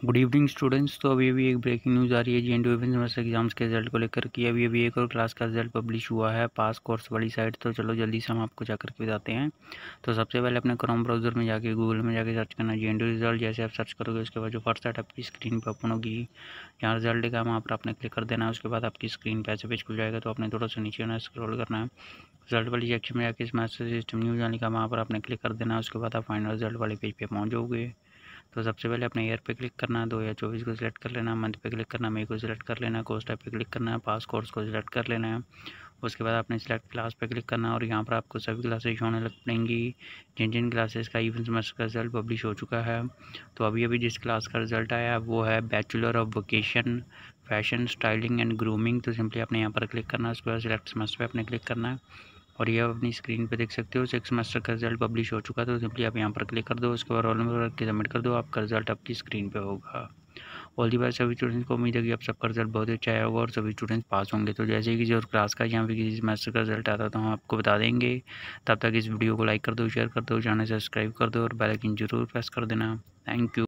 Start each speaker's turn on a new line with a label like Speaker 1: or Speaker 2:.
Speaker 1: Good evening students. तो अभी एक ब्रेकिंग न्यूज़ आ रही है जेएनयू सेमेस्टर एग्जाम्स के रिजल्ट को लेकर कि अभी एक और क्लास का रिजल्ट पब्लिश हुआ है पास कोर्स वाली साइट। तो चलो जल्दी से हम आपको जाकर के बताते हैं। तो सबसे पहले अपने क्रोम ब्राउज़र में जाके गूगल में जाके सर्च करना जेएनयू रिजल्ट। जैसे आप सर्च करोगे उसके बाद जो फर्स्ट साइट आपकी स्क्रीन पर ओपन होगी, यहाँ रिजल्ट का वहाँ पर आपने क्लिक कर देना है। उसके बाद आपकी स्क्रीन पर ऐसे पेज खुल जाएगा। तो आपने थोड़ा सा नीचे आना स्क्रॉल करना है, रिजल्ट वाली सेक्शन में जाके सेमेस्टर सिस्टम न्यूज़ आने का वहाँ पर आपने क्लिक कर देना है। उसके बाद आप फाइनल रिजल्ट वाले पेज पे पहुँच जाओगे। तो सबसे पहले अपने ईयर पे क्लिक करना है, 2024 को सिलेक्ट कर लेना है। मंथ पे क्लिक करना है, मई को सिलेक्ट कर लेना है। कोर्स टाइप पे क्लिक करना है, पास कोर्स को सिलेक्ट कर लेना है। उसके बाद आपने सिलेक्ट क्लास पे क्लिक करना है और यहाँ पर आपको सभी क्लासेज होने लग पड़ेंगी जिन जिन क्लासेस का इवन सेमेस्टर का रिजल्ट पब्लिश हो चुका है। तो अभी जिस क्लास का रिजल्ट आया है वो है bachelor of vocation fashion styling and grooming. तो सिंपली आपने यहाँ पर क्लिक करना है। उसके बाद सिलेक्ट सेमेस्टर पे आपने क्लिक करना है और ये आप अपनी स्क्रीन पे देख सकते हो 6 सेमेस्टर का रिजल्ट पब्लिश हो चुका है। तो सिंपली आप यहाँ पर क्लिक कर दो, उसके बाद रोल नंबर रख के सबमिट कर दो, आपका रिजल्ट आपकी स्क्रीन पे होगा। ऑल दी बेस्ट सभी स्टूडेंट्स को। उम्मीद है कि आप सबका रिजल्ट बहुत अच्छा आया होगा और सभी स्टूडेंट्स पास होंगे। तो जैसे ही किसी और क्लास का यहाँ पे किसी सेमेस्टर का रिजल्ट आता है तो हम आपको बता देंगे। तब तक इस वीडियो को लाइक कर दो, शेयर कर दो, चैनल सब्सक्राइब कर दो और बेल आइकन जरूर प्रेस कर देना। Thank you.